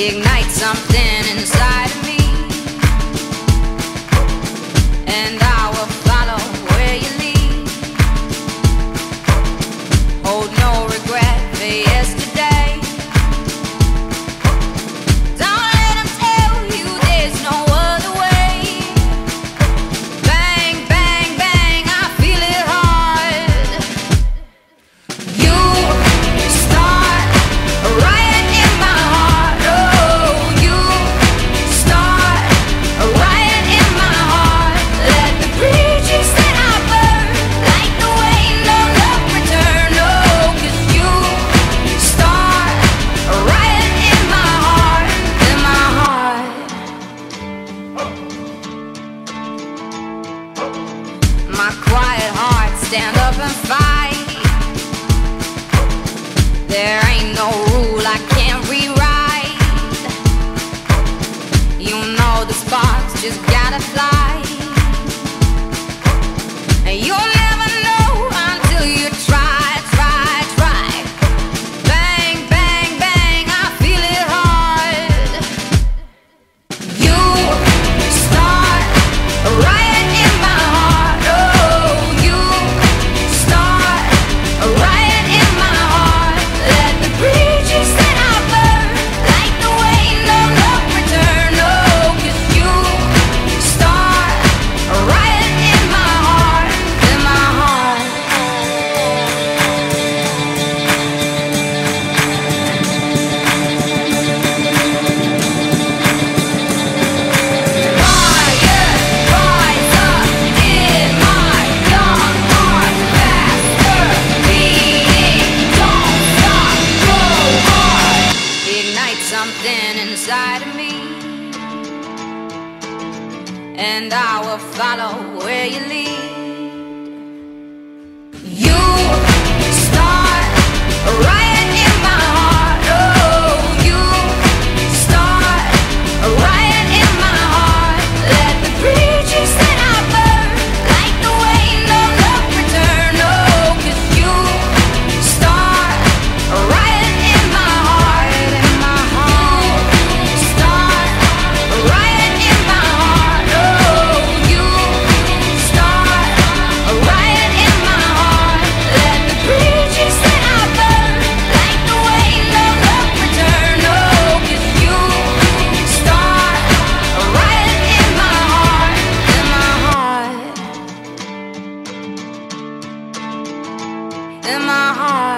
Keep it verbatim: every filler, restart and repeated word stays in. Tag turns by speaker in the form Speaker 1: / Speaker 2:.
Speaker 1: ignite something inside of me, and I will follow where you lead. Hold no regret for yesterday. Don't let them tell you there's no other way. Bang, bang, bang, I feel it hard. You start a riot in my heart. Oh, you start a riot in my heart. Let the bridges that I burn light the way, no love return. Oh, 'cause you start a riot in my heart, in my heart. My quiet heart, stand up and fight. There ain't no rule I can't rewrite. You know the sparks just gotta fly. And you'll never know until you try, try, try. Bang, bang, bang, I feel it hard. You start a riot in my heart. Oh, you start a riot in my heart. Let the bridges that I burn light the way, no love return. Oh, 'cause you start a riot in my heart, in my heart. Riot, rise up in my young heart. Faster beating, don't stop, go hard. Ignite something inside of me, and I will follow where you lead. You start a riot in my heart. Oh, you start a riot in my heart. Let the bridges that I burn light the way, no love return. Oh, 'cause you start a riot in my heart, in my heart. Start a riot in my heart. Oh, you start a riot in my heart. Let the bridges that I burn light the way, no love return. Oh, 'cause you start a riot in my heart, in my heart, in my heart.